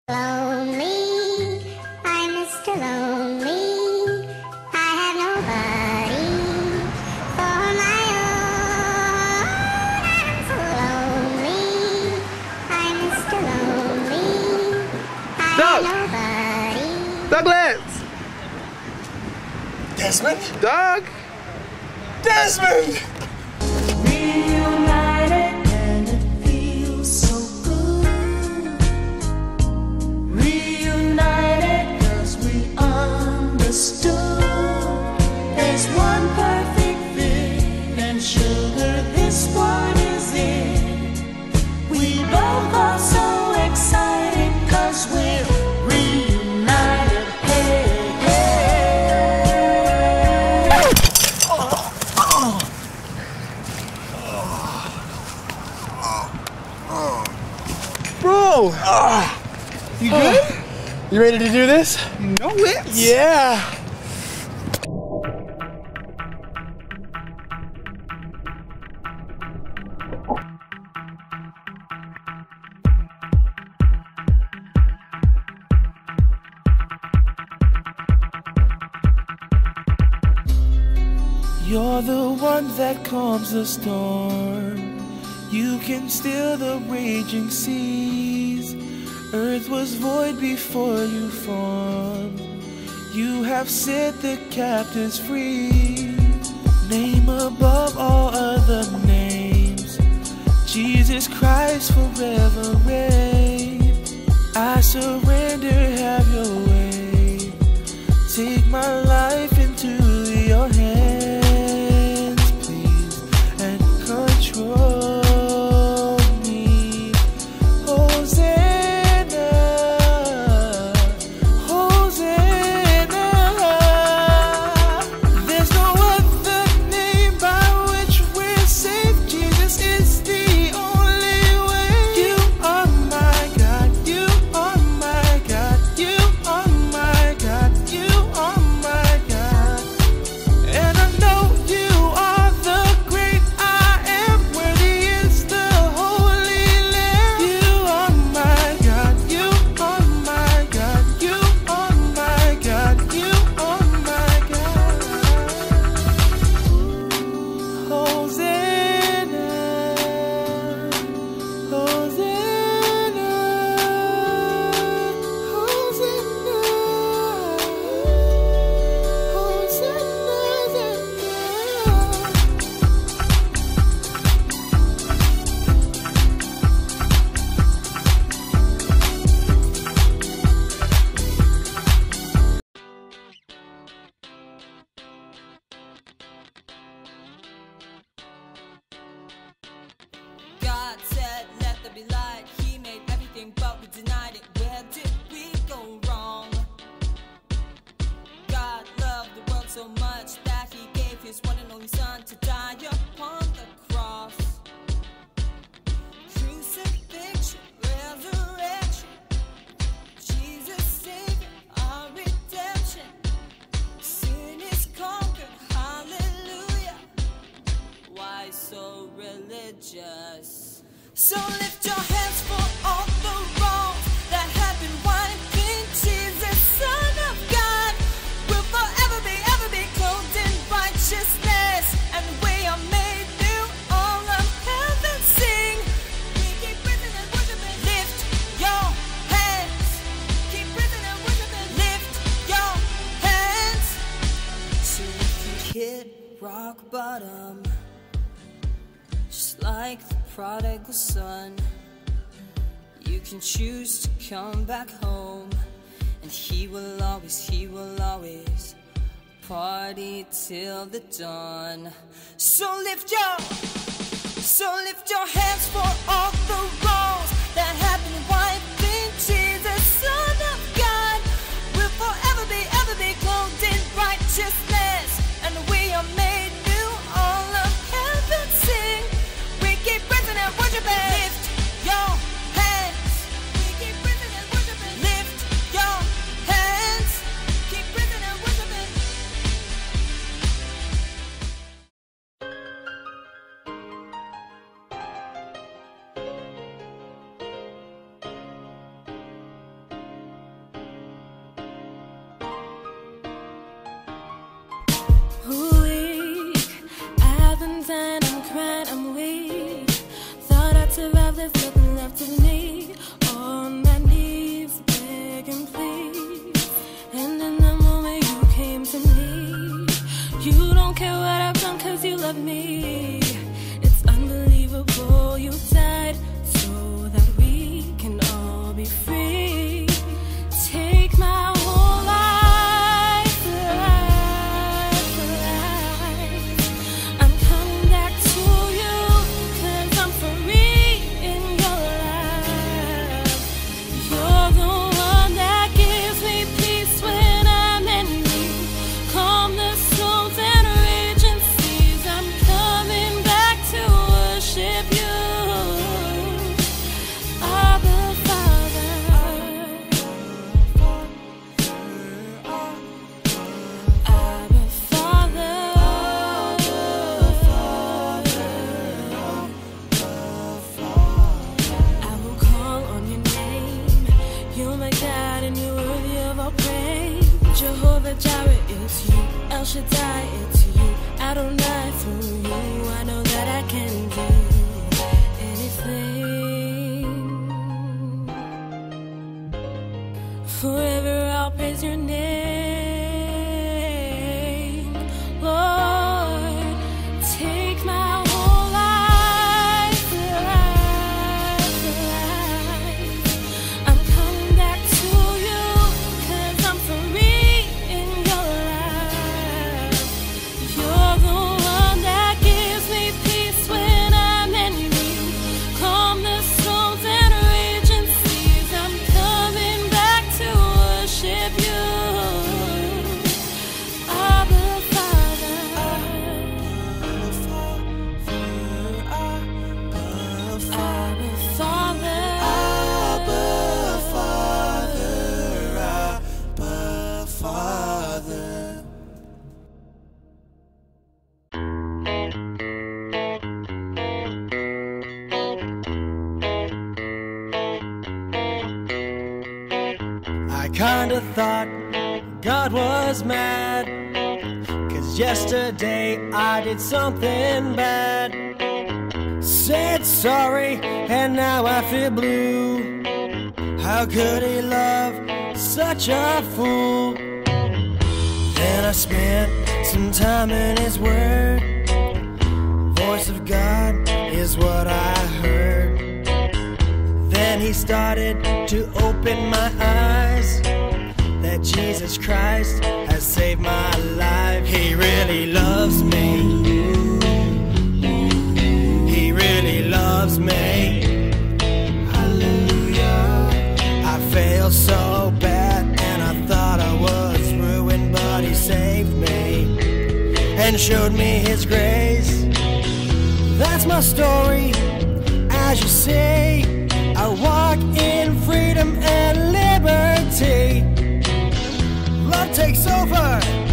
Lonely, I'm Mr. Lonely. I have nobody for my own. I'm so lonely. I'm Mr. Lonely. I have nobody. Douglas! Desmond? Doug! Desmond! Reunited and it feels so good. Reunited 'cause we understood. There's one perfect fit, and sugar, this one is it. We both are so excited 'cause we're reunited. Hey, hey. Bro! You good? You ready to do this? No whips? Yeah! You're the one that calms the storm. You can still the raging seas. Earth was void before you formed. You have set the captives free. Name above all other names. Jesus Christ forever reign. I surrender, have your way. Take my life into your hands, please, and control. So lift your hands for all the wrongs that have been wiping. Jesus, Son of God, will forever be clothed in righteousness, and we are made new. All of heaven sing. We keep praising and worshiping. Lift your hands. Keep praising and worshiping. Lift your hands. So if you hit rock bottom, just like the prodigal son, you can choose to come back home, and he will always party till the dawn. So lift your hands for all the wrongs that have been wiping. Jesus, Son of God, will forever be clothed in righteousness, and we are made new. All of heaven sing. Keep praising and worshiping. Lift your hands. We keep praising and worshiping. Lift your hands. Keep praising and worshiping. with me on my knees, beg and plead. And in the moment you came to me, you don't care what I've done 'cause you love me. It's unbelievable you died so that we can all be free. Take my whole life, I'm coming back to you 'cause I'm free in your love. You're the one that gives me peace when I'm in need. Calm the storms and raging seas. I'm coming back to worship you. Abba Father, Abba Father, I will call on your name. You're my God and you're worthy of all praise. Jehovah Jireh, it's you. El Shaddai, it's you. Adonai, through you, I know that I can do anything. Forever I'll praise your name, Lord. Take my whole life, I'm coming back to you 'cause I'm free in your love. You're the one that gives me peace when I'm in need. Calm the storms and raging seas. I'm coming back to worship you. Abba Father, Abba Father, I kinda thought God was mad, 'cause yesterday I did something bad. Said sorry and now I feel blue. How could he love such a fool? Then I spent some time in his word. Voice of God is what I heard. Then he started to open my eyes, that Jesus Christ has saved my life. He really loves me. He really loves me. Hallelujah. I failed so bad and I thought I was ruined, but he saved me and showed me his grace. That's my story, as you see. I walk in freedom and liberty. Love takes over.